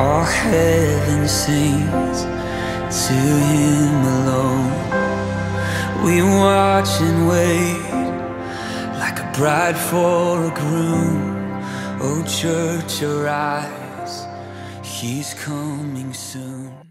All heaven sings to him alone. We watch and wait like a bride for a groom. Oh church, arise, he's coming soon.